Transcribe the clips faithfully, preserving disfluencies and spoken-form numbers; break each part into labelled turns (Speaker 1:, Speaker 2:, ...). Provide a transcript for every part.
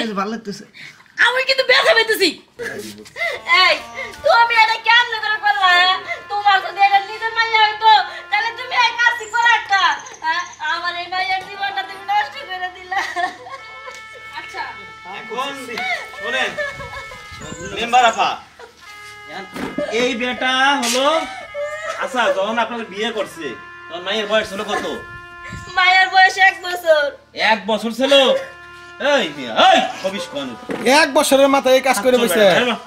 Speaker 1: ভালো লাগতেছে
Speaker 2: আমি কিন্তু ব্যথা পেতেছি এই তুমি এটা কেমন করে করলা তোমার যদি এটা নিজের মাইয়া হইতো তাহলে তুমি এই কাজই করাটা আমার এই মাইয়ার জীবনটা তুমি নষ্ট করে দিলা আচ্ছা
Speaker 3: এখন শুনেন মেম্বার আপা এই বেটা হলো আচ্ছা যখন আপনাদের বিয়ে করছে তখন মায়ের বয়স হলো কত
Speaker 2: মায়ের বয়স এক বছর
Speaker 3: এক বছর ছিল এই মিয়া এই কবিশ কোন
Speaker 4: এক বছরের মাথায় এই কাজ করে বসে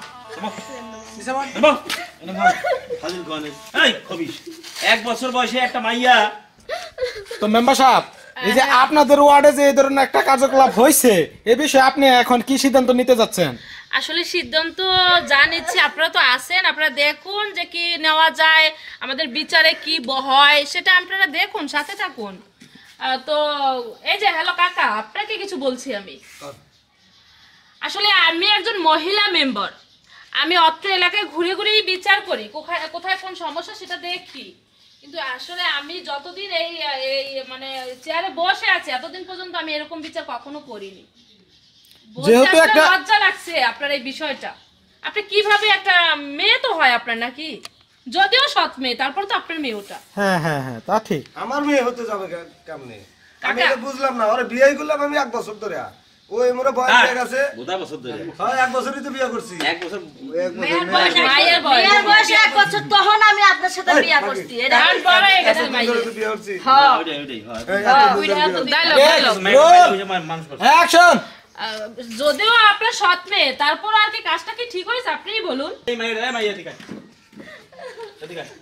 Speaker 3: হাজির গনে এই কবিশ এক বছর বয়সে একটা মাইয়া
Speaker 4: তো মেম্বার সাহেব এই যে আপনাদের ওয়ার্ডে যে এই ধরনের একটা কার্যকলাপ হয়েছে এই বিষয়ে আপনি এখন কি সিদ্ধান্ত নিতে যাচ্ছেন
Speaker 5: আসলে সিদ্ধান্ত যা নিচ্ছি আপনারা তো আছেন আপনারা দেখুন যে কি নেওয়া যায় আমাদের বিচারে কি হয় সেটা আপনারা দেখুন সাথে থাকুন তো এই যে হ্যালো কাকা আপনাকে কিছু বলছি আমি আসলে আমি একজন মহিলা মেম্বার আমি অত্র এলাকায় ঘুরে ঘুরেই বিচার করি কোথায় কোথায় কোন সমস্যা সেটা দেখি কিন্তু আসলে আমি যতদিন এই এই মানে চেয়ারে বসে আছি এতদিন পর্যন্ত আমি এরকম বিচার কখনো করিনি যেহেতু একটা লজ্জা লাগছে আপনার এই বিষয়টা আপনি কিভাবে একটা মেয়ে তো হয় আপনার নাকি যদিও সৎ মেয়ে তারপর তো আপনার মেয়ে ওটা
Speaker 4: হ্যাঁ হ্যাঁ হ্যাঁ তা ঠিক
Speaker 1: আমার মেয়ে হতে যাবে কেমনে আমি তো বুঝলাম না ওরে বিয়ে করলাম আমি এক বছর ধরে ওই মোরে বয়স হয়ে গেছে
Speaker 3: গোটা বছর ধরে
Speaker 1: হ্যাঁ এক বছরই তো বিয়ে করছি
Speaker 3: এক বছর
Speaker 2: মেয়ের বয়স মায়ের বয়স এক বছর তখন আমি আপনার সাথে বিয়ে করছি এটা আর বড় হয়ে গেছে মায়ের
Speaker 1: বিয়ে করছি
Speaker 2: হ্যাঁ
Speaker 3: ওইটাই ওইটাই
Speaker 2: হ্যাঁ ওইটা তো ডায়লগ
Speaker 4: ডায়লগ অ্যাকশন
Speaker 5: যদিও আপনার সৎ মেয়ে তারপর আর কি কাজটা কি ঠিক হয়েছে আপনিই বলুন
Speaker 3: এই মাইয়া এই মাইয়া ঠিক আছে ঠিক আছে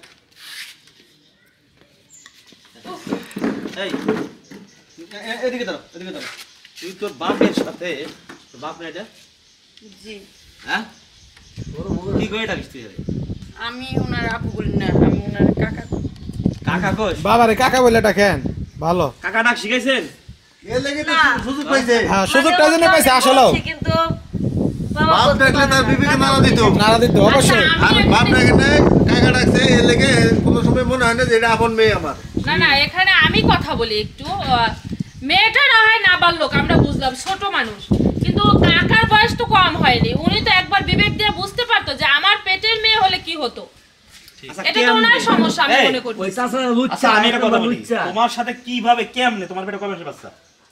Speaker 3: এই এদিকে দাও এদিকে দাও তুই তোর বাপের সাথে তোর বাপ না এটা
Speaker 6: জি
Speaker 3: হ্যাঁ কি কই ডাকিস তুই
Speaker 6: আমি ওনার আপু বলি না আমি ওনার কাকা
Speaker 3: কাকা কই
Speaker 4: বাবারে কাকা বলে ডাকেন ভালো
Speaker 3: কাকা ডাক শিখাইছেন
Speaker 1: এর লাগি তো সুযোগ পাইছে
Speaker 4: হ্যাঁ সুযোগটা জেনে পাইছে আসলে
Speaker 2: কিন্তু
Speaker 1: বাপ ডাকলে তার বিবিকে নাড়া দিত
Speaker 4: নাড়া দিত অবশ্যই
Speaker 1: আর বাপ ডাকে না কাকা ডাকছে এর লাগি কোনো সময় মনে হয় না যে এটা আপন মেয়ে আমার
Speaker 5: না না এখানে আমি কথা বলি একটু মেয়েটা না হয় নাবালক আমরা বুঝলাম ছোট মানুষ কিন্তু কাকার বয়স তো কম হয়নি উনি তো একবার বিবেক দিয়ে বুঝতে পারতো যে আমার পেটের মেয়ে হলে কি হতো এটা তো ওনার সমস্যা আমি মনে করি
Speaker 3: ওই চাচা লুচ্চা আমি একটা কথা বলি তোমার সাথে কিভাবে কেমনে তোমার পেটে কয় মাসের বাচ্চা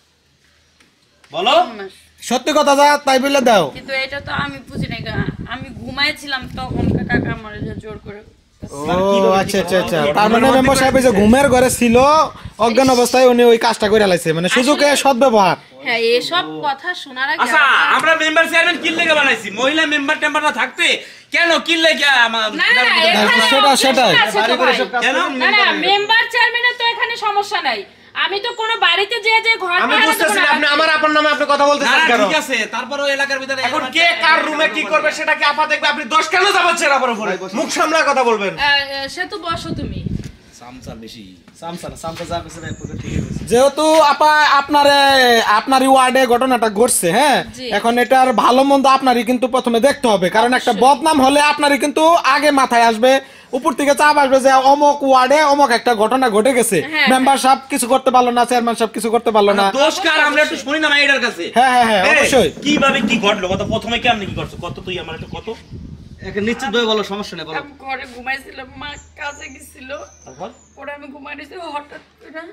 Speaker 3: বলো
Speaker 4: সত্যি কথা যা তাই বলে দাও
Speaker 6: কিন্তু এটা তো আমি বুঝি না আমি ঘুমাইছিলাম তখন কাকা আমার জোর করে
Speaker 4: ও আচ্ছা আচ্ছা আচ্ছা তার মানে মেম্বার সাহেব যে ঘুমের ঘরে ছিল অজ্ঞান অবস্থায় উনি ওই কাজটা করে লাইছে মানে সুযোগে সদ্ব্যবহার
Speaker 5: হ্যাঁ এসব কথা শোনার আগে
Speaker 3: আচ্ছা আমরা মেম্বার চেয়ারম্যান কি লেগে বানাইছি মহিলা মেম্বার টেম্বার না থাকতে কেন কি লেগে
Speaker 5: না না
Speaker 4: সেটা সেটাই
Speaker 3: কেন
Speaker 5: না না মেম্বার চেয়ারম্যানের তো এখানে সমস্যা নাই আমি তো কোনো বাড়িতে যে যে ঘর
Speaker 1: আমি বুঝতেছি না আপনি আমার আপন নামে আপনি কথা বলতেছেন কেন
Speaker 3: ঠিক আছে তারপরও এলাকার ভিতরে
Speaker 1: এখন কে কার রুমে কি করবে সেটা কি আপা দেখবে আপনি দশ কেন যাবেন এর উপরে মুখ সামলায় কথা বলবেন
Speaker 5: সে তো বসো তুমি
Speaker 3: সামসা বেশি
Speaker 1: সামসা সামসা যা বেশি এক পক্ষে ঠিক আছে
Speaker 4: যেহেতু আপা আপনার আপনারই ওয়ার্ডে ঘটনাটা ঘটছে হ্যাঁ এখন এটার ভালো মন্দ আপনারই কিন্তু প্রথমে দেখতে হবে কারণ একটা বদনাম হলে আপনারই কিন্তু আগে মাথায় আসবে উপর থেকে চাপ আসবে যে অমক ওয়ার্ডে অমক একটা ঘটনা ঘটে গেছে মেম্বার সাহেব কিছু করতে পারলো না চেয়ারম্যান সাহেব কিছু করতে পারলো না
Speaker 3: দোষ কার আমরা একটু শুনি না মাইডার কাছে
Speaker 4: হ্যাঁ হ্যাঁ হ্যাঁ অবশ্যই
Speaker 3: কিভাবে কি ঘটলো কত প্রথমে কেমনে কি করছো কত তুই আমার একটু কত
Speaker 1: একটা নিশ্চিত ভাবে বলো সমস্যা নেই বলো
Speaker 6: আমি ঘরে ঘুমাইছিলাম মা কাজে গেছিল
Speaker 3: তারপর
Speaker 6: ওরা আমি ঘুমাই দিয়েছি হঠাৎ করে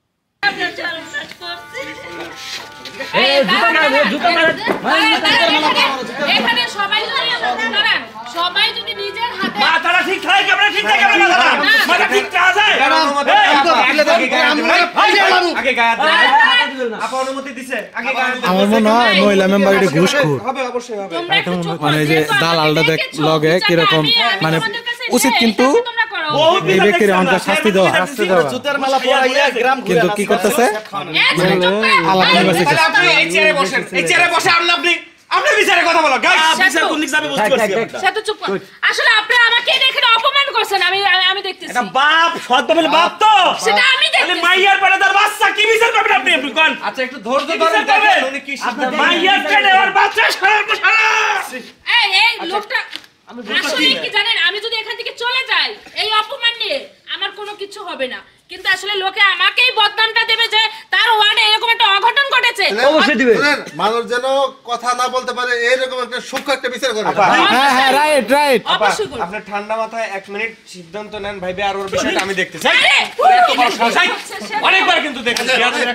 Speaker 5: এখানে সবাই সবাই যদি নিজের হাতে
Speaker 3: মাথাটা ঠিক থাকে আমরা ঠিক থাকে আমরা মাথা ঠিক আছে আগে গায়ে আপা অনুমতি দিছে আগে গায়ে
Speaker 4: আমার মনে হয় মহিলা মেম্বার এটা ঘুষখোর
Speaker 1: হবে অবশ্যই হবে
Speaker 4: মানে যে দালালটা দেখ লগে কিরকম মানে উচিত কিন্তু এই ব্যক্তির অনেক শাস্তি দেওয়া শাস্তি দেওয়া
Speaker 1: জুতার মালা পরাইয়া গ্রাম
Speaker 4: কিন্তু কি করতেছে আলাদা
Speaker 1: তাহলে আপনি এই চেয়ারে বসেন এই চেয়ারে বসে আপনি আপনি আপনি বিচারে কথা বলো গাইস
Speaker 3: বিচার কোন দিক যাবে বুঝতে পারছি
Speaker 5: সে তো চুপ কর আসলে আপনি আমাকে দেখে অপমান করছেন আমি আমি দেখতেছি
Speaker 3: এটা বাপ সদ্য বলে বাপ তো
Speaker 5: সেটা আমি দেখতেছি
Speaker 3: তাহলে মাইয়ার পেটে তার বাচ্চা কি বিচার করবেন আপনি আপনি কোন
Speaker 1: আচ্ছা একটু ধৈর্য ধরেন দেখেন উনি কি সিদ্ধান্ত
Speaker 3: মাইয়ার পেটে ওর বাচ্চা সারা সারা
Speaker 5: এই এই লোকটা আসলে কি জানেন আমি যদি এখান থেকে চলে যাই এই অপমান নিয়ে আমার কোনো কিছু হবে না কিন্তু আসলে লোকে আমাকেই বদনামটা দেবে যে তার ওয়ার্ডে এরকম একটা অঘটন ঘটেছে।
Speaker 7: অবশ্যই দিবে।
Speaker 8: শুনেন, মানুষ যেন কথা না বলতে পারে এইরকম একটা সূক্ষ্ম একটা বিচার করে।
Speaker 4: হ্যাঁ হ্যাঁ রাইট রাইট
Speaker 5: অবশ্যই করবো।
Speaker 9: আপনার ঠান্ডা মাথায় এক মিনিট সিদ্ধান্ত নেন ভাইবে, আর ওর বিষয়টা আমি দেখতেছি।
Speaker 5: আরে,
Speaker 9: এত বড় সাহস, এই, অনেকবার কিন্তু দেখেছি।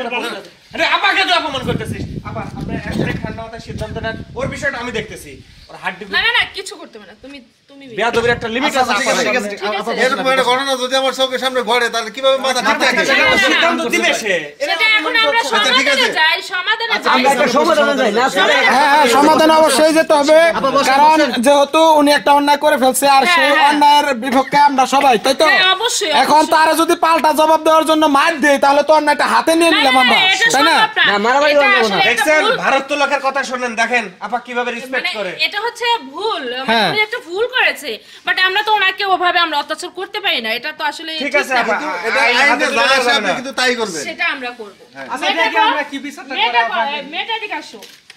Speaker 9: আরে আপাকে তো অপমান করতেছিস। আপা আপনি এক মিনিট ঠান্ডা মাথায় সিদ্ধান্ত নেন, ওর বিষয়টা আমি দেখতেছি। ওর হাড্ডি
Speaker 5: না না না কিছু করতে হবে না, তুমি তুমি
Speaker 9: বেয়াদবির একটা লিমিট আছে।
Speaker 8: ঠিক আছে, ঠিক আছে, আপা, এরকম একটা ঘটনা যদি আমার চোখের সামনে ঘটে তাহলে কিভাবে মাথা ঠিক থাকে?
Speaker 9: সিদ্ধান্ত দিবে সে।
Speaker 5: সেটা এখন আমরা সমাধানে যাই, সমাধানে যাই।
Speaker 7: আমরা একটা সমাধানে যাই না আসলে।
Speaker 4: হ্যাঁ হ্যাঁ সমাধান অবশ্যই যেতে হবে, কারণ যেহেতু উনি একটা অন্যায় করে ফেলছে আর
Speaker 5: হ্যাঁ,
Speaker 4: সেই
Speaker 5: হ্যাঁ।
Speaker 4: অন্যায়ের বিপক্ষে আমরা সবাই, তাই তো?
Speaker 5: হ্যাঁ, অবশ্যই,
Speaker 4: এখন
Speaker 5: অবশ্যই।
Speaker 4: তারা যদি পাল্টা জবাব দেওয়ার জন্য মার দেয় তাহলে তো অন্যায়টা হাতে নিয়ে
Speaker 5: না,
Speaker 4: নিলাম
Speaker 5: না,
Speaker 4: আমরা,
Speaker 5: না, এটা
Speaker 4: তাই না?
Speaker 5: সম্ভব না।
Speaker 7: না, মারামারি
Speaker 5: এটা
Speaker 7: করবো না।
Speaker 5: আসলে একটা
Speaker 9: দেখছেন
Speaker 5: ভুল।
Speaker 9: ভারত তো লোকের কথা শুনেন, দেখেন আপা কিভাবে রেসপেক্ট
Speaker 5: মানে
Speaker 9: করে।
Speaker 5: এটা হচ্ছে ভুল,
Speaker 4: হ্যাঁ।
Speaker 5: উনি একটা ভুল করেছে, বাট আমরা তো ওনাকে ওভাবে আমরা অত্যাচার করতে পারি না, এটা তো আসলে
Speaker 9: ঠিক আছে
Speaker 5: না।
Speaker 9: আপা,
Speaker 8: এটা
Speaker 9: আইন
Speaker 8: আইনে
Speaker 9: হাতে
Speaker 8: যা
Speaker 9: তুলে
Speaker 8: আসে
Speaker 9: যাবে
Speaker 8: আপনি
Speaker 9: না।
Speaker 8: কিন্তু তাই করবেন।
Speaker 5: সেটা আমরা করব।
Speaker 4: আচ্ছা,
Speaker 5: মেয়েটা
Speaker 4: দেখি
Speaker 5: কো,
Speaker 4: আমরা কি বিচারটা
Speaker 5: মেয়েটা
Speaker 4: করা
Speaker 5: কো,
Speaker 4: হয়।
Speaker 5: মেয়েটা এদিকে আসো,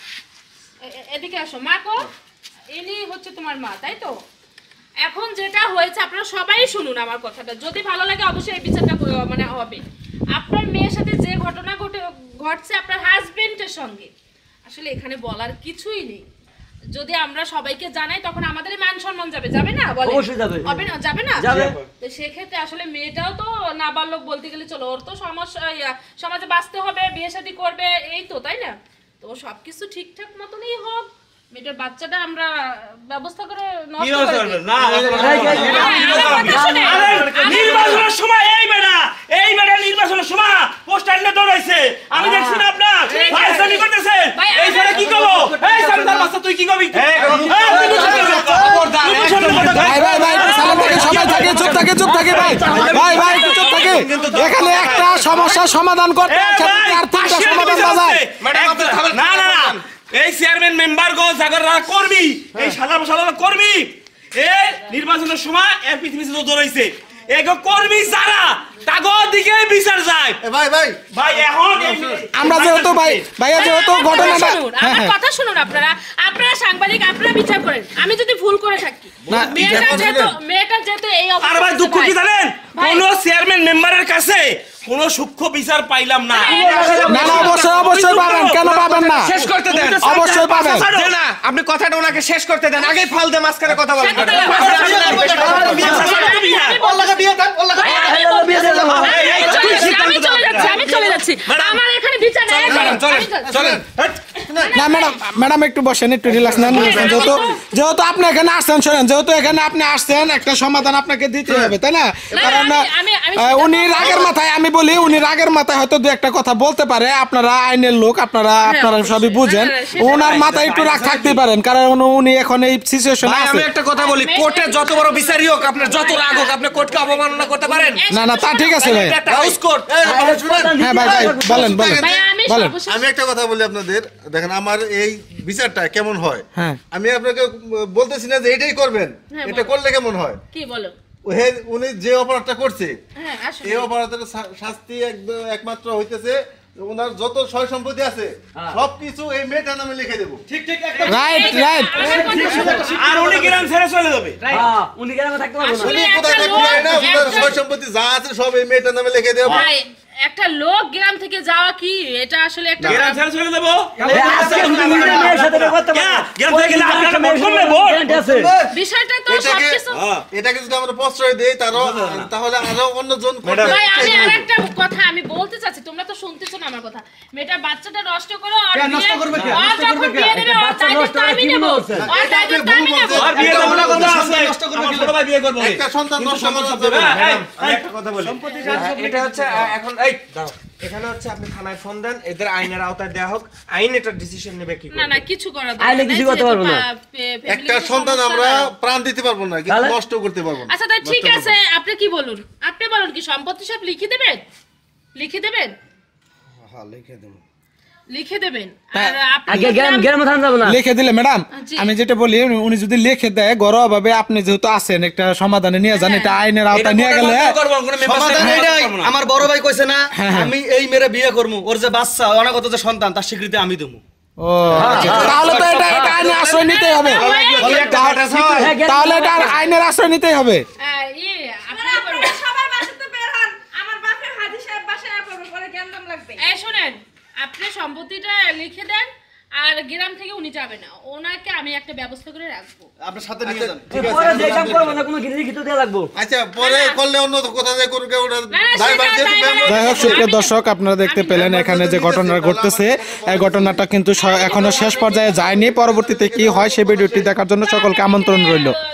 Speaker 5: এ- এ- এদিকে আসো, মা কো, ইনি হচ্ছে তোমার মা, তাই তো? এখন যেটা হয়েছে আপনারা সবাই শুনুন আমার কথাটা, যদি ভালো লাগে অবশ্যই এই বিচারটা করে- মানে হবে। আপনার মেয়ের সাথে যে ঘটনা ঘটে ঘটছে আপনার হাজবেন্ডের সঙ্গে, আসলে এখানে বলার কিছুই নেই। যদি আমরা সবাইকে জানাই তখন আমাদের মান সম্মান যাবে, যাবে না? বলেন।
Speaker 7: অবশ্যই যাবে।
Speaker 5: হবে না? যাবে না?
Speaker 7: যাবে।
Speaker 5: তো সেক্ষেত্রে আসলে মেয়েটাও তো নাবালক বলতে গেলে চলো, ওর তো সমস্যা, ইয়া, সমাজে বাঁচতে হবে, বিয়ে শাদী করবে, এই তো, তাই না? তো সবকিছু ঠিকঠাক মতনই হোক, মেয়েটার বাচ্চাটা আমরা ব্যবস্থা করে নষ্ট
Speaker 3: কি
Speaker 5: করে
Speaker 3: হচ্ছে
Speaker 5: দিই।
Speaker 3: না
Speaker 5: হ্যাঁ, আমার কথা শুনে।
Speaker 3: আরে
Speaker 5: আমি-
Speaker 3: নির্বাচনের সময় এই বেটা এই বেটা নির্বাচনের সময় পোস্টার নিয়ে দৌড়াইছে, আমি দেখছি না আপনার ভাইসানি করতেছে।
Speaker 5: ভাই,
Speaker 3: এই ছেলে কি করবো? এই সান্তার বাচ্চা তুই কি করবি? এই তুই বুঝতে পারবি? তুই বুঝতে পারবি?
Speaker 4: ভাই ভাই ভাই একটু সালাম থাকে, সবাই থাকে, চুপ থাকে, চুপ থাকে ভাই ভাই ভাই একটু চুপ থাকে। এখানে একটা সমস্যার সমাধান করতে
Speaker 3: এই
Speaker 4: একসাথে
Speaker 3: ভাই,
Speaker 4: আর তিনটা
Speaker 3: পাশের
Speaker 4: সমাধান
Speaker 3: বিচার
Speaker 4: বাজায়।
Speaker 3: হচ্ছে। একদম- না না না, এই চেয়ারম্যান মেম্বার গো জাগররা করবি, এই সাধারণ সাধারণ করবি, এ নির্বাচনের সময় এর পৃথিবী তো দৌড়াইছে, এগো কর্মী যারা তাগো দিকে বিচার যায়।
Speaker 8: এ ভাই ভাই
Speaker 3: ভাই এখন এই-
Speaker 4: আমরা যেহেতু ভাই ভাইয়া যেহেতু
Speaker 5: আমার কথা
Speaker 4: ঘটনাটা
Speaker 5: শুনুন,
Speaker 4: হ্যাঁ
Speaker 5: আমার
Speaker 4: হ্যাঁ
Speaker 5: কথা শুনুন আপনারা, আপনারা সাংবাদিক, আপনারা বিচার করেন। আমি যদি ভুল করে থাকি,
Speaker 4: না,
Speaker 5: মেয়েটা
Speaker 8: বিচার
Speaker 5: যেহেতু
Speaker 8: করবেন।
Speaker 5: মেয়েটা যেহেতু এই
Speaker 3: আর
Speaker 5: অবস্থা
Speaker 3: ভাই দুঃখ কি জানেন,
Speaker 5: ভাই।
Speaker 3: কোন চেয়ারম্যান মেম্বারের কাছে কোন সূক্ষ্ম বিচার পাইলাম না।
Speaker 4: না না অবশ্যই অবশ্যই পাবেন, কেন পাবেন না?
Speaker 9: শেষ করতে দেন,
Speaker 4: অবশ্যই পাবেন।
Speaker 9: যে না আপনি কথাটা ওনাকে শেষ করতে দেন, আগেই ফাল দিয়ে মাঝখানে কথা বলেন।
Speaker 5: সাথে তাহলে কথা শুনুন। আমি- আমি বলছি, ভাই, আমি বলছি, আমি চলে যাচ্ছি, আমি চলে যাচ্ছি, আমি চলে যাচ্ছি। আমার এখানে বিচার নেই।
Speaker 9: চলেন চলেন চলেন।
Speaker 4: না ম্যাডাম ম্যাডাম একটু বসেন, একটু রিল্যাক্স নেন। যেহেতু যেহেতু আপনি এখানে আসছেন, শোনেন, যেহেতু এখানে আপনি আসছেন একটা সমাধান আপনাকে দিতে হবে, তাই না? কারণ
Speaker 5: আমি- আমি- আমি
Speaker 4: আহ, উনি রাগের মাথায়, আমি বলি উনি রাগের মাথায় হয়তো দু একটা কথা বলতে পারে, আপনারা আইনের লোক, আপনারা আপনারা সবই বুঝেন,
Speaker 5: না, না, সেটা
Speaker 4: ওনার মাথায় একটু রাগ থাকতে পারেন, কারণ উনি এখন এই সিচুয়েশনে
Speaker 9: ভাই
Speaker 4: আছে।
Speaker 9: আমি একটা কথা বলি, কোর্টে যত বড় বিচারই হোক, আপনার যত রাগ হোক, আপনি কোর্টকে অবমাননা করতে পারেন।
Speaker 4: না না তা ঠিক আছে ভাই।
Speaker 9: এটা একটা হাউস কোর্ট।
Speaker 8: এই, ভাই, শুনেন।
Speaker 4: হ্যাঁ ভাই ভাই বলেন বলেন
Speaker 5: ভাই, আমি
Speaker 4: বলেন।
Speaker 5: সর্বশেষ
Speaker 8: আমি একটা কথা বলি আপনাদের, দেখেন আমার এই বিচারটা কেমন হয়।
Speaker 4: হ্যাঁ।
Speaker 8: আমি আপনাকে বলতেছি না যে এটাই করবেন,
Speaker 5: হ্যাঁ,
Speaker 8: এটা
Speaker 5: বলো।
Speaker 8: করলে কেমন হয়।
Speaker 5: কি বলো?
Speaker 8: হে- উনি যে অপরাধটা করছে
Speaker 5: হ্যাঁ, আসুন।
Speaker 8: এই অপরাধের শা- শাস্তি একদম একমাত্র হইতেছে ওনার যত সয় সম্পত্তি আছে সবকিছু এই মেয়েটার নামে লিখে দেবো।
Speaker 3: ঠিক ঠিক
Speaker 4: রাইট রাইট
Speaker 5: আমার কথা শুনুন।
Speaker 3: আর উনি গ্রাম ছেড়ে চলে যাবে।
Speaker 7: হ্যাঁ, উনি গ্রামে থাকতে পারবো না।
Speaker 5: আসলে
Speaker 8: উনি
Speaker 5: একটা
Speaker 8: কোথায় থাকতে
Speaker 5: লোক-
Speaker 8: পারে না, ওনার
Speaker 5: একটা-
Speaker 8: সয় সম্পত্তি যা আছে সব এই মেয়েটার নামে লিখে দেবো।
Speaker 5: ভাই, একটা লোক গ্রাম থেকে যাওয়া কি এটা আসলে একটা
Speaker 3: গ্রাম ছেড়ে চলে যাবো।
Speaker 7: এই আজকে উনি নিজের মেয়ের সাথে বিয়ে করতে পারবে না।
Speaker 3: গ্রাম থেকে গেলে আপনারা
Speaker 7: মেয়ের
Speaker 3: ভোট করবে,
Speaker 7: সাথে
Speaker 3: ভোট।
Speaker 7: গ্যারান্টি আছে।
Speaker 5: বিষয়টা তো
Speaker 8: এটাকে
Speaker 5: সবকিছু।
Speaker 8: এটাকে যদি আমরা প্রশ্রয় দিই তারও তাহলে আরো অন্যজন করবে।
Speaker 5: ভাই, আমি
Speaker 8: এই করবে।
Speaker 5: আরেকটা কথা আমি বলতে চাচ্ছি, তোমরা তো শুনতেছো না আমার কথা। মেয়েটার বাচ্চাটা নষ্ট করো, আর
Speaker 7: কেন নষ্ট
Speaker 5: বিয়ে-
Speaker 7: করবে কেন?
Speaker 5: আর
Speaker 7: নষ্ট
Speaker 5: যখন
Speaker 7: করবে কেন?
Speaker 5: বিয়ে দেবে,
Speaker 7: একটা
Speaker 5: ওর
Speaker 7: বাচ্চা
Speaker 5: দায়িত্ব
Speaker 7: নষ্ট করে
Speaker 5: আমি
Speaker 7: কি
Speaker 5: নেব।
Speaker 7: বলছেন?
Speaker 5: ওর
Speaker 8: এটা আপনি
Speaker 5: দায়িত্ব
Speaker 8: ভুল
Speaker 5: আমি নেব।
Speaker 8: বলছেন।
Speaker 3: আর বিয়ে দেবো না, কথা আছে।
Speaker 7: নষ্ট করবে
Speaker 3: আমার
Speaker 7: কি?
Speaker 3: ছোট ভাই বিয়ে করবে।
Speaker 8: একটা সন্তান নষ্ট করা যাবে না।
Speaker 3: হ্যাঁ, এই,
Speaker 9: আমি একটা কথা বলি, এটা হচ্ছে আহ, এখন এই দাও, এখানে হচ্ছে আপনি থানায় ফোন দেন, এদের আইনের আওতায় দেওয়া হোক, আইন এটা ডিসিশন নেবে কি
Speaker 5: না
Speaker 9: করবে।
Speaker 5: না, কিছু করার
Speaker 7: আইলে কিছু করতে পারবো না।
Speaker 8: একটা সন্তান আমরা প্রাণ দিতে পারবো না, কিন্তু
Speaker 7: তাহলে?
Speaker 8: নষ্ট করতে পারবো না।
Speaker 5: আচ্ছা তাই ঠিক
Speaker 8: নষ্ট
Speaker 5: আছে, আপনি কি বলুন? আপনি বলুন, কি সম্পত্তি সব লিখে দেবেন? লিখে দেবেন?
Speaker 1: হ্যাঁ লিখে দেবো।
Speaker 5: লিখে দেবেন। আর আপনি
Speaker 7: আগে
Speaker 5: যদি
Speaker 7: গ্রাম
Speaker 5: আম-
Speaker 7: গ্রামে থাকা যাবে না।
Speaker 4: লিখে দিলে ম্যাডাম,
Speaker 5: জি।
Speaker 4: আমি যেটা বলি উনি- উনি যদি লিখে দেয় ঘরোয়া ভাবে, আপনি যেহেতু আছেন একটা সমাধানে নিয়ে যান, এটা আইনের
Speaker 9: এটা
Speaker 4: আওতায় নিয়ে
Speaker 9: কোর্টের
Speaker 4: গেলে
Speaker 9: মাধ্যমে করবো, কোনো member
Speaker 10: সমাধান
Speaker 9: state
Speaker 10: এটাই,
Speaker 9: করবো না।
Speaker 10: আমার বড় ভাই কইছে না
Speaker 4: হ্যাঁ, হ্যাঁ।
Speaker 10: আমি এই মেরে বিয়ে করবো, ওর যে বাচ্চা অনাগত যে সন্তান তার স্বীকৃতি আমি দেবো।
Speaker 4: ও তাহলে তো এটা এটা আইনের আশ্রয় নিতেই হবে,
Speaker 9: বলে একটা কথা আছে,
Speaker 7: হ্যাঁ, গ্রামে
Speaker 4: তাহলে এটা আইনের আশ্রয় নিতেই হবে।
Speaker 5: আহ, ইয়ে, আপনি করুন।
Speaker 2: সবাই বাসাতে বের হন, আমার বাপের
Speaker 5: লিখে দেন আর গ্রাম থেকে উনি যাবে না ওনাকে আমি একটা ব্যবস্থা করে রাখবো
Speaker 10: আপনার সাথে নিয়ে যান
Speaker 8: ঠিক আছে
Speaker 7: পরে যে কাম করবো না কোনো গিরি লিখিত দেয়া লাগবো
Speaker 8: আচ্ছা পরে করলে অন্য কথা যে করবে ওটা
Speaker 5: না, না,
Speaker 8: দায়ভার
Speaker 5: সেটা
Speaker 8: যেহেতু
Speaker 5: দায়ভার-
Speaker 4: যাই হোক সুপ্রিয় দর্শক আপনারা দেখতে পেলেন এখানে যে ঘটনা ঘটতেছে এই ঘটনাটা কিন্তু স- এখনো শেষ পর্যায়ে যায়নি পরবর্তীতে কি হয় সেই ভিডিওটি দেখার জন্য সকলকে আমন্ত্রণ রইল।